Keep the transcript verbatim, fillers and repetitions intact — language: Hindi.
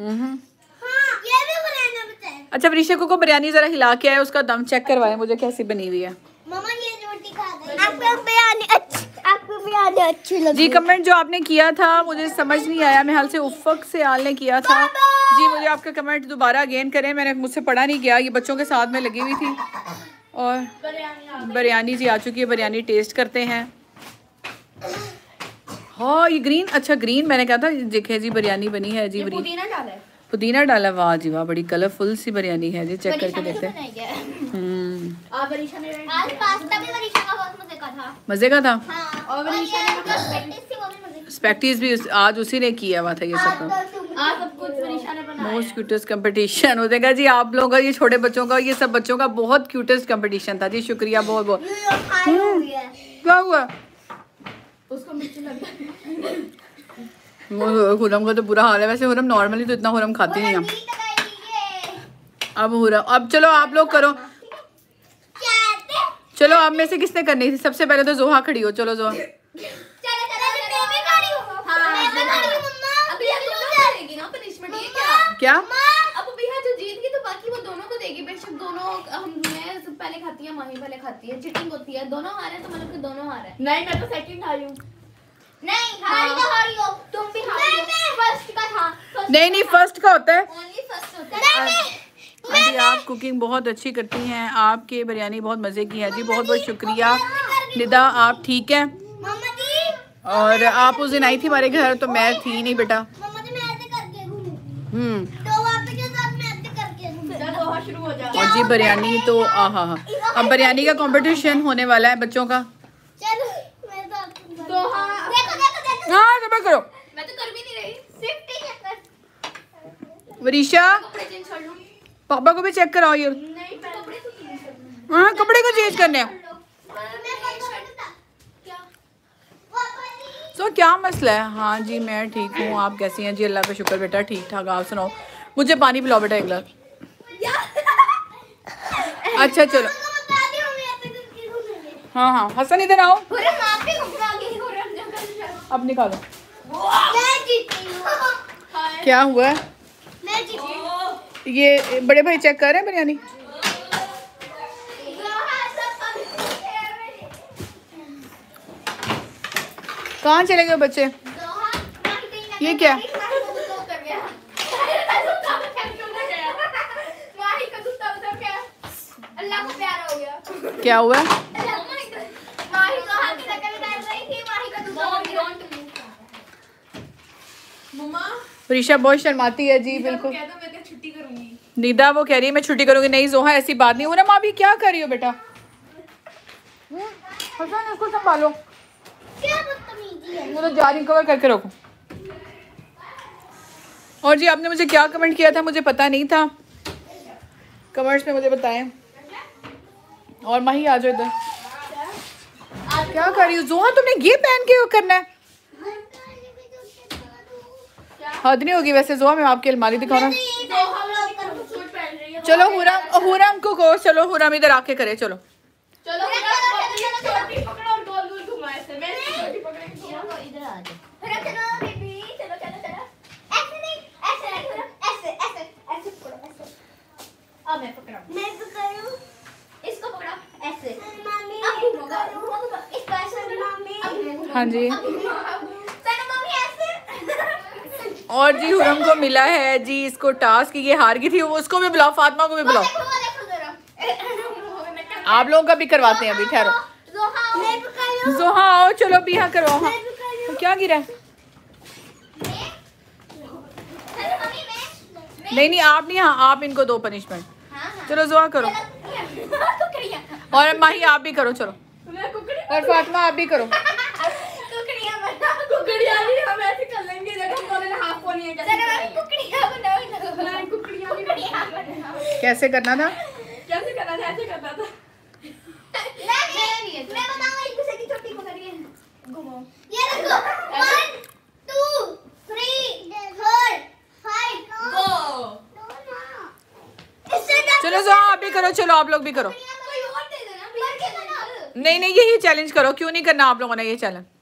हम्म अच्छा वरीशा को बिरयानी जरा हिला के आए, उसका दम चेक करवाए मुझे कैसी बनी हुई है। मम्मा ये रोटी खा गई। आपको बिरयानी अच्छी, आपको बिरयानी अच्छी लगी? जी कमेंट जो आपने किया था मुझे समझ नहीं आया, मैं हाल से उफ़क से आल ने किया था जी, मुझे आपका कमेंट दोबारा अगेन करें, मैंने मुझसे पढ़ा नहीं गया, ये बच्चों के साथ में लगी हुई थी। और बिरयानी जी आ चुकी है, बिरयानी टेस्ट करते हैं। हाँ ये ग्रीन, अच्छा ग्रीन मैंने कहा था, देखे जी बिरयानी बनी है जी। पुदीना डाला है, पुदीना डाला, वाह जी वाह, बड़ी कलरफुल सी बिरयानी है जी, चेक करके देखते हैं। हम्म आज पास्ता भी वरीशा का बहुत मजे का था। मजे का था। हाँ। और वरीशा ने मतलब स्पेक्टिस थी, वो भी मजे की। स्पेक्टिस भी उस, आज उसी ने किया हुआ था ये सब। आज सब कुछ वरीशा ने बनाया। मोस्ट क्यूटेस्ट कंपटीशन हो जाएगा जी आप लोगों का, ये छोटे बच्चों का, ये सब बच्चों का बहुत क्यूटेस्ट कंपटीशन था जी, शुक्रिया बहुत बहुत। क्या हुआ उसको मिर्च लग गई। हुरम का तो बुरा हाल है, वैसे हुरम नॉर्मली तो इतना हुरम खाती नहीं हम। अब हुरम, अब चलो आप लोग करो, चलो आप में से किसने करनी थी? सबसे पहले तो जोहा खड़ी हो, चलो जोहा। क्या अब भैया जो जीत गई तो बाकी वो दोनों को देगी, बेशक दोनों हम सब पहले खाती है, माही पहले खाती है, चीटिंग होती है, दोनों हारे तो मतलब कि दोनों हारे। नहीं मैं तो सेकंड हारी हूँ। नहीं हारी तो हारी हो, तुम भी हारी हो। फर्स्ट का था। नहीं नहीं फर्स्ट का होता है, ओनली फर्स्ट होता है। नहीं आंटी आप कुकिंग बहुत अच्छी करती हैं, आपकी बिरयानी बहुत मज़े की है जी, बहुत बहुत शुक्रिया। निदा आप ठीक है? मम्मा जी और आप उस दिन आई थी हमारे घर तो मैं थी नहीं बेटा। मम्मा जी मैं ऐसे करके घूमूं हम्म तो आप के साथ मैं ऐसे करके घूमूं। चलो शुरू हो जाओ। और जी बिरयानी तो आहा हा, अब बिरयानी का कंपटीशन होने वाला है बच्चों का। चलो मैं तो आपको तो हाँ देखो देखो देखो हाँ जब करो, मैं तो कर भी नहीं रही, फिफ्टी है। वरीशा कपड़े चेंज कर लूं? पापा को भी चेक कराओ ये। नहीं कपड़े तो चेंज करना। हाँ कपड़े को चेंज करने हैं। तो क्या मसला है? हाँ जी मैं ठीक हूँ, आप कैसी हैं जी? अल्लाह का शुक्र बेटा ठीक ठाक, आप सुनाओ। मुझे पानी पिलाओ बेटा एक गिलास। अच्छा चलो हाँ हाँ हसन इधर आओ, अब निकालो। क्या हुआ है? ये बड़े भाई चेक कर रहे हैं बिरयानी। कहाँ चले गए बच्चे? ये क्या? क्या हुआ? वरीशा बहुत शर्माती है जी, बिल्कुल। छुट्टी करूंगी। निदा वो कह रही है मैं छुट्टी करूंगी। नहीं जोहा ऐसी बात नहीं हो रहा, माँ भी क्या कर रही हो बेटा? हसन इसको संभालो, वो तो जा रही, कवर करके रखो। और जी आपने मुझे क्या कमेंट किया था मुझे पता नहीं था, कमेंट्स में मुझे बताएं। और माही आ जाओ इधर। क्या कर रही हो जोहा? तुमने ये पहन के करना है? हद नहीं होगी वैसे जोहा, मैं आपकी अलमारी दिखा रहा हूँ। चलो हुरम, हुरम को को चलो हुरम इधर आके करे, चलो चलो पकड़ो और गोल गोल घुमाओ ऐसे। मैं छोटी पकड़ के घुमाऊंगा, इधर आ जाओ। चलो चलो बेबी, चलो चलो चलो। ऐसे नहीं, ऐसे नहीं, ऐसे ऐसे ऐसे पकड़ो ऐसे। अब मैं पकड़ाऊं। मैं पकड़ूं? इसको पकड़ो ऐसे। मम्मी अब घुमाओ, इसको ऐसे मम्मी। हाँ जी चलो मम्मी ऐसे। और जी हुरम को मिला है जी इसको टास्क, ये हार गई थी, वो उसको भी बुलाओ, फातिमा को भी बुलाओ। आप लोगों का भी करवाते हैं अभी, ठहरो। जोहा आओ, चलो भी यहाँ करवाओ। हाँ क्या गिरा है? नहीं नहीं आप नहीं, हाँ आप इनको दो पनिशमेंट। चलो जोहा करो, और माही आप भी करो, चलो। और फातिमा आप भी करो। कैसे करना था? कैसे करना था? ऐसे करना था। मैं बनाऊंगा, एक दूसरे की चोटी पकड़िए घुमाओ। ये देखो one two three four five go. चलो जो आप भी करो, चलो आप लोग भी करो। कोई और दे देना, प्लीज। नहीं नहीं यही चैलेंज करो, क्यों नहीं करना आप लोगों ने ये चैलेंज?